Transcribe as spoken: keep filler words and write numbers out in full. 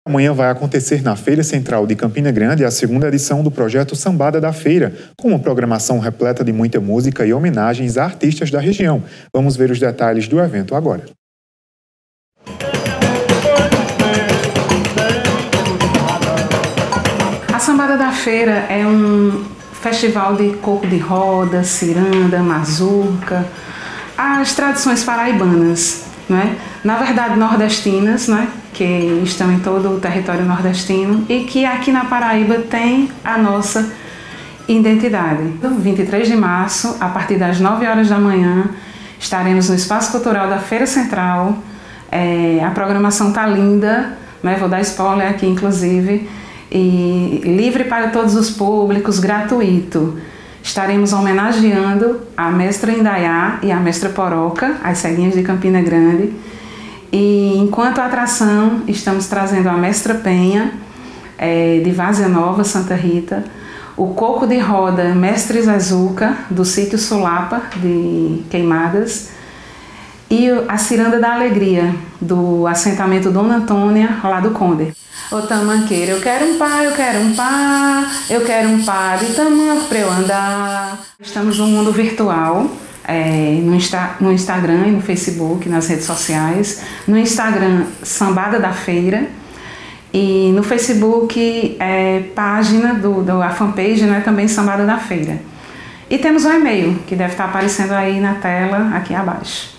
Amanhã vai acontecer na Feira Central de Campina Grande a segunda edição do projeto Sambada da Feira, com uma programação repleta de muita música e homenagens a artistas da região. Vamos ver os detalhes do evento agora. A Sambada da Feira é um festival de coco de roda, ciranda, mazurca, as tradições paraibanas, não é? Na verdade nordestinas, não é? Que estão em todo o território nordestino e que aqui na Paraíba tem a nossa identidade. vinte e três de março, a partir das nove horas da manhã, estaremos no Espaço Cultural da Feira Central. É, a programação tá linda, né? Vou dar spoiler aqui inclusive, e livre para todos os públicos, gratuito. Estaremos homenageando a mestra Indaiá e a mestra Poroca, as ceguinhas de Campina Grande. E enquanto atração, estamos trazendo a mestra Penha, é, de Várzea Nova, Santa Rita, o coco de roda mestre Zezuca, do sítio Sulapa, de Queimadas, e a ciranda da alegria, do assentamento Dona Antônia, lá do Conde. Ô tamanqueira, eu quero um pá, eu quero um pá, eu quero um pá de tamanco pra eu andar. Estamos no mundo virtual, é, no, Insta, no Instagram e no Facebook, nas redes sociais. No Instagram, Sambada da Feira. E no Facebook, é, página do, do a fanpage, né, também Sambada da Feira. E temos um e-mail, que deve estar aparecendo aí na tela, aqui abaixo.